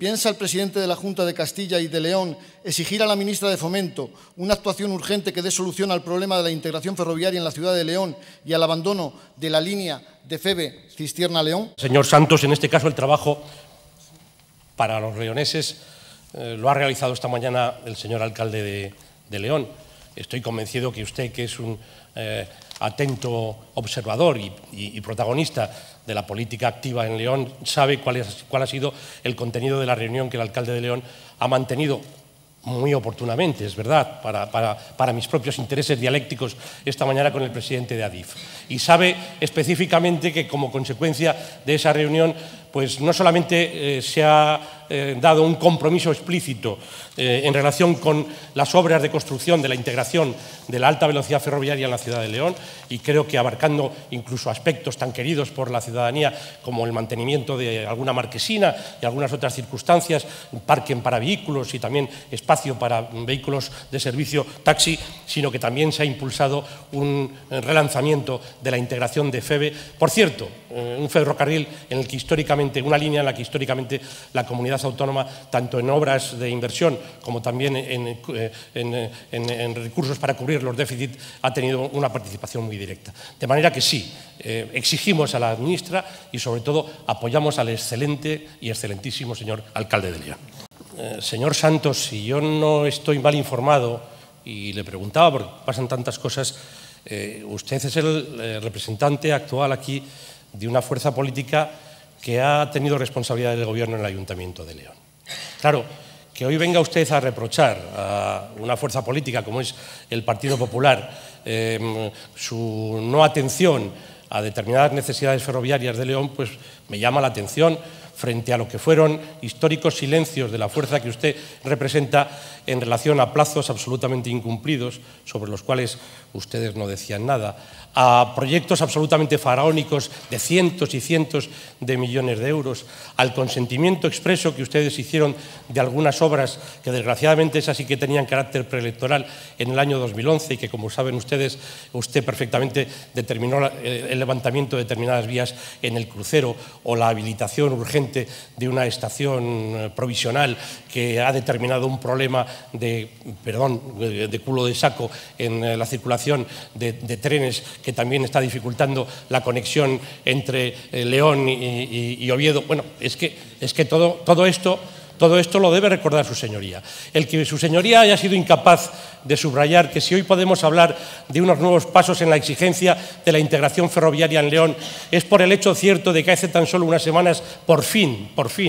¿piensa el presidente de la Junta de Castilla y de León exigir a la ministra de Fomento una actuación urgente que dé solución al problema de la integración ferroviaria en la ciudad de León y al abandono de la línea de Feve Cistierna-León? Señor Santos, en este caso el trabajo para los leoneses lo ha realizado esta mañana el señor alcalde de León. Estoy convencido que usted, que es un atento observador y protagonista de la política activa en León, sabe cuál ha sido el contenido de la reunión que el alcalde de León ha mantenido muy oportunamente, es verdad, para mis propios intereses dialécticos esta mañana con el presidente de Adif. Y sabe específicamente que como consecuencia de esa reunión, pues no solamente se ha dado un compromiso explícito en relación con las obras de construcción de la integración de la alta velocidad ferroviaria en la ciudad de León, y creo que abarcando incluso aspectos tan queridos por la ciudadanía como el mantenimiento de alguna marquesina y algunas otras circunstancias, un parking para vehículos y también espacio para vehículos de servicio taxi, sino que también se ha impulsado un relanzamiento de la integración de Feve. Por cierto, un ferrocarril en el que históricamente, una línea en la que históricamente la comunidad autónoma, tanto en obras de inversión como también en recursos para cubrir los déficits, ha tenido una participación muy directa. De manera que sí, exigimos a la ministra y sobre todo apoyamos al excelente y excelentísimo señor alcalde de León. Señor Santos, si yo no estoy mal informado, y le preguntaba porque pasan tantas cosas, usted es el representante actual aquí de una fuerza política que ha tenido responsabilidad del gobierno en el Ayuntamiento de León. Claro, que hoy venga usted a reprochar a una fuerza política como es el Partido Popular su no atención a determinadas necesidades ferroviarias de León, pues me llama la atención frente a lo que fueron históricos silencios de la fuerza que usted representa en relación a plazos absolutamente incumplidos, sobre los cuales ustedes no decían nada, a proyectos absolutamente faraónicos de cientos y cientos de millones de euros, al consentimiento expreso que ustedes hicieron de algunas obras que desgraciadamente esas sí que tenían carácter preelectoral en el año 2011 y que, como saben ustedes, usted perfectamente determinó el levantamiento de determinadas vías en el crucero o la habilitación urgente de una estación provisional que ha determinado un problema de culo de saco en la circulación de trenes, que también está dificultando la conexión entre León y Oviedo. Bueno, es que todo esto lo debe recordar su señoría. El que su señoría haya sido incapaz de subrayar que si hoy podemos hablar de unos nuevos pasos en la exigencia de la integración ferroviaria en León es por el hecho cierto de que hace tan solo unas semanas, por fin,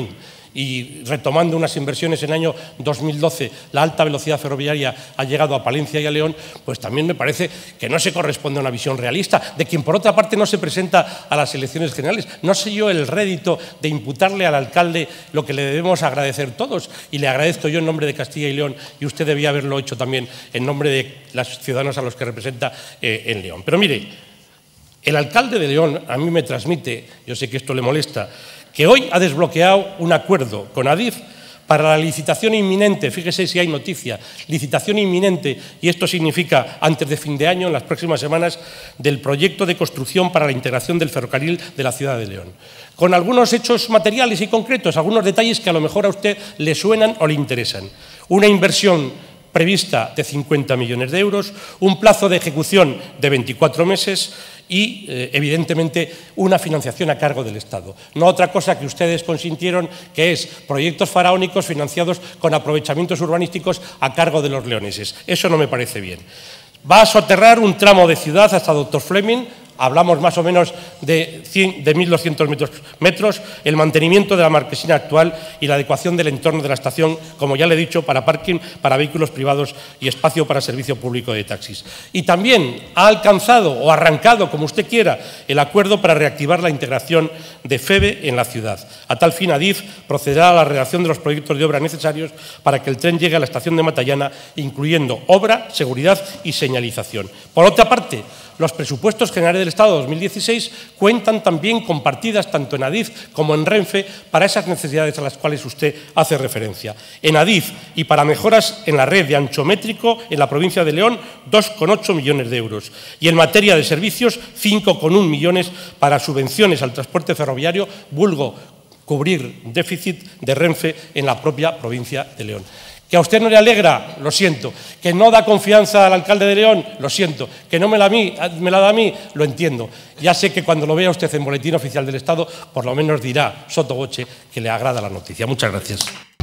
y retomando unas inversiones en el año 2012, la alta velocidad ferroviaria ha llegado a Palencia y a León, pues también me parece que no se corresponde a una visión realista, de quien por otra parte no se presenta a las elecciones generales. No sé yo el rédito de imputarle al alcalde lo que le debemos agradecer todos, y le agradezco yo en nombre de Castilla y León, y usted debía haberlo hecho también en nombre de los ciudadanos a los que representa en León. Pero mire, el alcalde de León a mí me transmite, yo sé que esto le molesta, que hoy ha desbloqueado un acuerdo con Adif para la licitación inminente, fíjese si hay noticia, licitación inminente, y esto significa antes de fin de año, en las próximas semanas, del proyecto de construcción para la integración del ferrocarril de la ciudad de León. Con algunos hechos materiales y concretos, algunos detalles que a lo mejor a usted le suenan o le interesan. Una inversión prevista de 50 millones de euros, un plazo de ejecución de 24 meses y, evidentemente, una financiación a cargo del Estado. No otra cosa que ustedes consintieron, que es proyectos faraónicos financiados con aprovechamientos urbanísticos a cargo de los leoneses. Eso no me parece bien. Va a soterrar un tramo de ciudad hasta Dr. Fleming. Hablamos más o menos de 1.200 metros, el mantenimiento de la marquesina actual y la adecuación del entorno de la estación, como ya le he dicho, para parking, para vehículos privados y espacio para servicio público de taxis. Y también ha alcanzado o arrancado, como usted quiera, el acuerdo para reactivar la integración de Feve en la ciudad. A tal fin, Adif procederá a la redacción de los proyectos de obra necesarios para que el tren llegue a la estación de Matallana, incluyendo obra, seguridad y señalización. Por otra parte, los presupuestos generales del Estado de 2016 cuentan también con partidas tanto en Adif como en Renfe para esas necesidades a las cuales usted hace referencia. En Adif y para mejoras en la red de anchométrico en la provincia de León, 2,8 millones de euros. Y en materia de servicios, 5,1 millones para subvenciones al transporte ferroviario, vulgo cubrir déficit de Renfe en la propia provincia de León. ¿Que a usted no le alegra? Lo siento. ¿Que no da confianza al alcalde de León? Lo siento. ¿Que no me la da a mí? Lo entiendo. Ya sé que cuando lo vea usted en Boletín Oficial del Estado, por lo menos dirá, sotto voce, que le agrada la noticia. Muchas gracias.